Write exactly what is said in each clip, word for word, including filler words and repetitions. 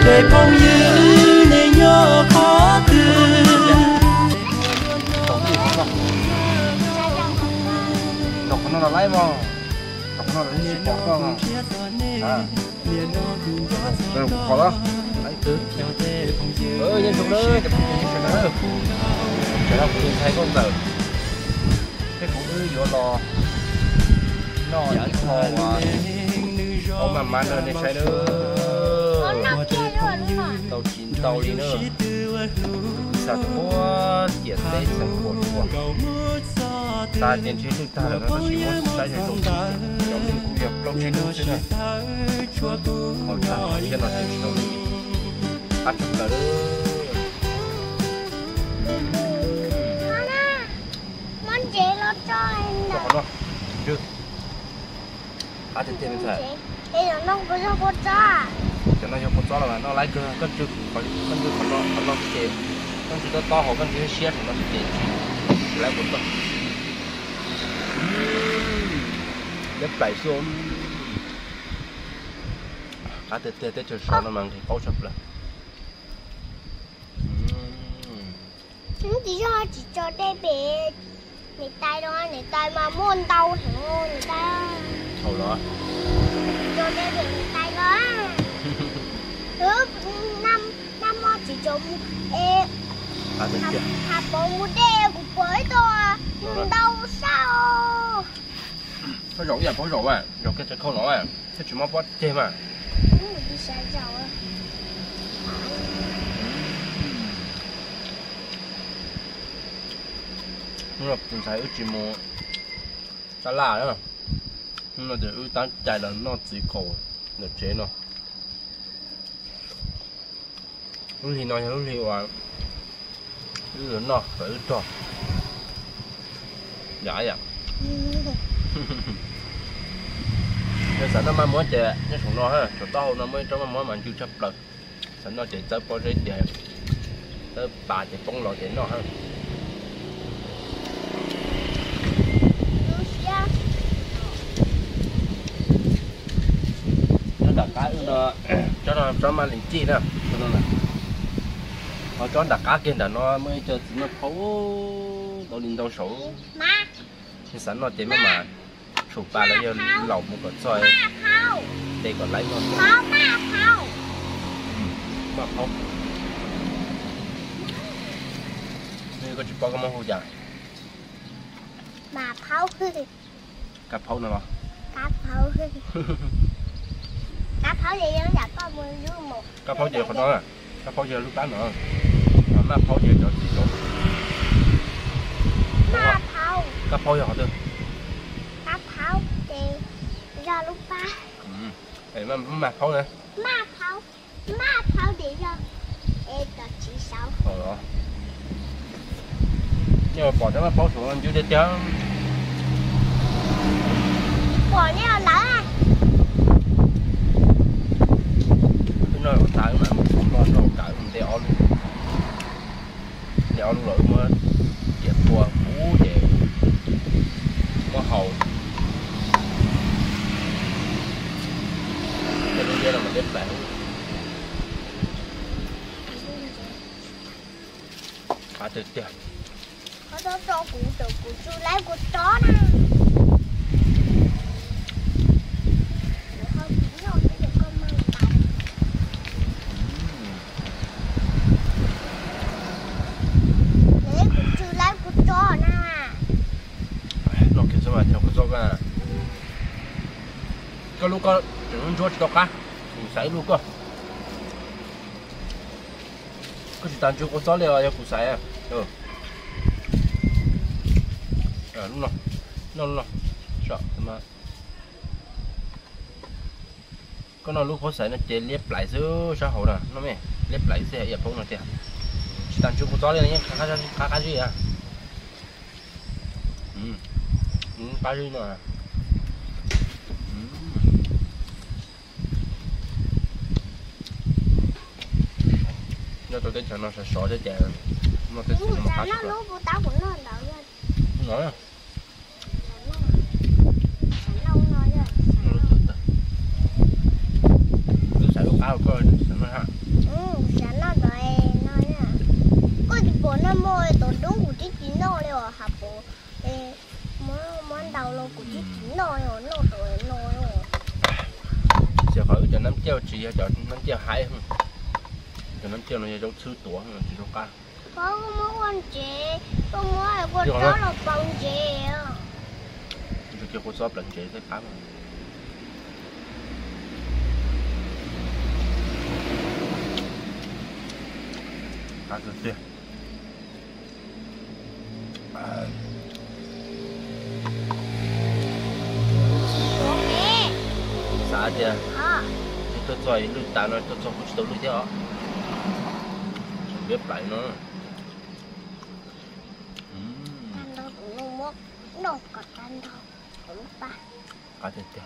để phong như để nhớ khó từ đọc nó là lấy vào đọc nó là lấy bỏ con à rồi bỏ đó lấy cứ ơ nhân xuống đó chụp nhân xuống đó cái đó cũng thấy con tờ cái cũng cứ vô lò nó giả thò mà ông mà mang lên để xây nữa tàu chín tàu đi nữa sao có tiền để sinh hoạt của ta tiền chế được ta là nó chỉ muốn sai cho chúng ta trong những công việc lâu trên nữa thế này họ ta hiện là tiền đâu đi ăn chụp là món chế nó cho em đó đó chưa ăn tiền tiền phải bây giờ nó có cho con cho cho nó cho con chó là nó lấy cơ con chưa con con chưa con nó con nó tiền con chỉ có to họ con chỉ xe thì nó tiền lấy một con để bảy xuống cá tê tê tê cho sao nó mang thì khó chụp là chỉ cho chỉ cho đây bé người ta đó người ta mà muốn đâu thì mua người ta thôi đó cho đây bé người ta đó thứ năm năm mo chỉ cho ê hạt bông mua đeo của bới thôi nhưng đâu sao nó rộng giờ có rộng à rộng cái không nói à cái chuyện móc bắt thêm à đi sai rồi nhưng mà tình thái ở chỉ mua ta là đó nhưng mà để ở tán chạy là nó chỉ khổ được chế nó lúc thì nói lúc thìว่าừ nó phải cho dạ vậy cái sản nó mới chè cái thùng nó ha chỗ to nó mới trong nó mới mình chưa chấp được sản nó chạy tới bao nhiêu chè tới bà chạy phong lò chạy nó ha nó đặt cái nó cho nó cho mà linh chi nè cho nó là họ cho đặt cá kia là nó mới cho nó phấu đầu linh đầu số thì sẵn nó tiền mà chụp ba nó giờ lẩu một con xoay đây còn lấy nó pháo ma pháo mà pháo đây có chụp bao cái món hồ dài mà pháo cà pháo nào cá pháo cá pháo gì nó đã có mười dưới một cà pháo giờ còn đó à cà pháo giờ lúc bán nữa mà pháo giờ cho chị chỗ ma pháo cà pháo giờ họ được cá pháo thì ra lúc ba để mà mà pháo nè ma pháo ma pháo để ra em là chỉ sáu ờ đó nhưng mà bỏ cái mà pháo xuống làm dưới để chứ bỏ như là lỡ à cái nơi còn tại mà không lo đâu cả mình đeo luôn đeo luôn rồi mà dẹp qua cú về có hầu cái bây giờ là mình đếp lại khá tuyệt vời có đó cho cụ tự cụ chú lấy của chó nè có lúc có chúng cho cho cá mình sấy luôn cơ có chỉ tàn chú có gió leo cụ sấy à ừ à lúc nào nó lúc nào sợ mà có nó lúc có sấy nó chế liếp lại giữa xã hội nè nó mẹ liếp lại xe dẹp không là tiền chỉ tàn chú có gió leo nhé khá khá khá khá gì à ừ ừ ba gì nữa nó tôi tính nó sẽ sỏi cho chè nó tính nó khá nó lú của tao cũng nó đậu lên nói à cứ xài lúc áo coi nó ha món mồi tổ đúng của chiếc chín nồi rồi hả bố món món đầu luôn của chiếc chín nồi rồi nó rồi nồi rồi giờ khỏi cho nắm treo chỉ cho nắm treo hai không cho nắm treo nó giống sư tổ không chỉ trong ca có món con chế có món này con đó là bằng chế à tôi kêu cô shop lần chế cái cá mà cá rất tuyệt sao chưa tôi cho lưỡi tao nó tôi cho cô chỉ tao lưỡi theo biết lại nó ăn đâu cũng ngon mốc ngon cả ăn đâu cũng ba cá thật tuyệt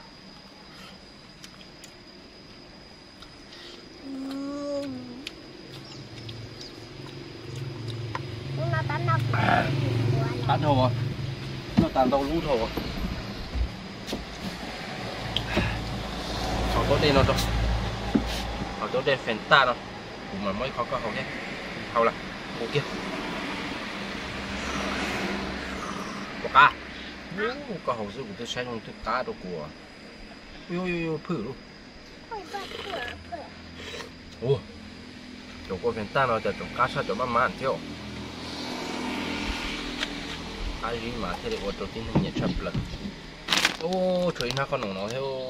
nó tán đâu tán thầu à nó tán đâu lú thầu à ở chỗ đây nó đâu ở chỗ đây phèn ta đâu mà mới khó có hậu nhé hậu là ok kia có cá có hậu sư của tôi xem không tôi cá đâu của ui ui ui phử luôn ủa chỗ có phèn ta nóจะchỗ cá sao chỗ mà mặn theo ai gì mà thế để ở chỗ tin nhẹ chập lần ô trời nó con nồng nó theo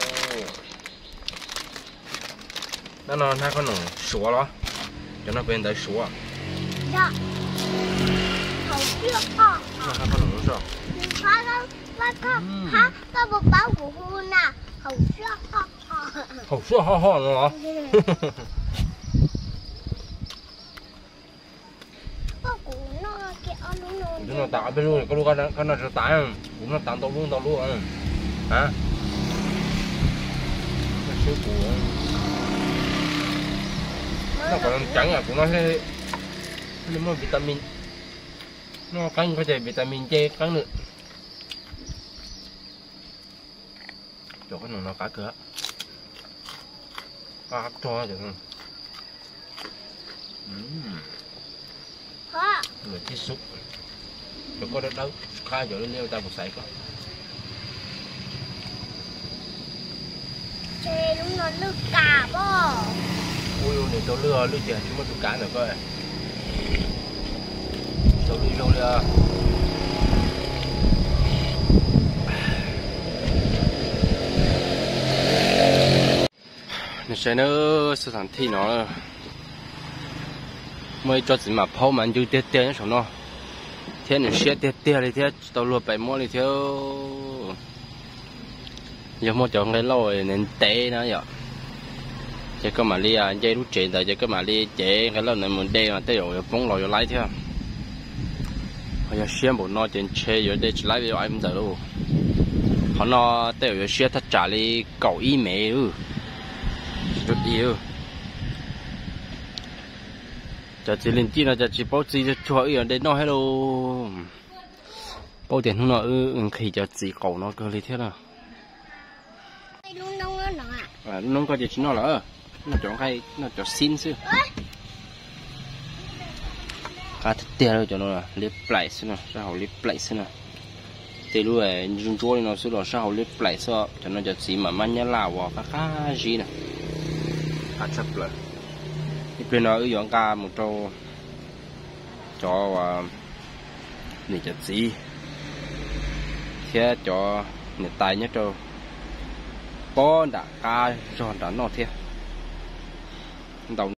nó nó nó con nồng sủa đó cho nó bên đấy sủa dạ hậu chưa có nó con nồng nó sao phá nó phá có phá có một báo của hôn à hậu chưa có hậu sủa ho ho nó nó tạo bên luôn có lúc cái cái nó sẽ tải cũng nó tặng tao luôn tao luôn hả nó sữa của nó còn trắng à cũng nó sẽ nó vitamin nó cắn có thể vitamin C cắn được chỗ cái nó cá cửa cá cho được không người tiếp xúc rồi có đất đâu khai chỗ lên ta một sải có chơi đúng nó nước cả bò ui ui này tôi lừa lừa tiền chúng mà tôi cá nữa coi tôi đi đâu lừa này sẽ nó sự sản thi nó mới cho gì mà phao mình chưa tiết tiết nó nó thế này sẽ tiết tiết đi thế tao luôn phải mua đi theo giờ mua chọn cái lôi nên té nó vậy chỉ có mà đi à dây đút chuyện tại chỉ có mà đi chế cái lôi này mình đeo mà tới rồi bóng lòi lái theo bây giờ xem bộ nó trên xe rồi để lái với ai cũng được luôn họ nó tới rồi xe thắt trả đi cầu ý mẹ ừ rất yêu giờ chỉ lên tin là giờ chỉ bao gì cho cho ở đây nó hello bao tiền không nó ừ khi giờ chỉ cầu nó cơ lý thế nào luôn nông nó nọ à nông có gì nó là nó chọn hay nó chọn xin chứ cá thịt tê rồi cho nó là lip play xí nào sao lip play xí nào tê luôn ấy dùng chua nó xí rồi sao lip play sao cho nó giờ chỉ mà mang nhá lào vào cá cá gì nè cá chép lại bên đó ở dọn ca một trâu cho và này chặt gì thế cho này tay nhất trâu có đã ca cho đã nó thế đầu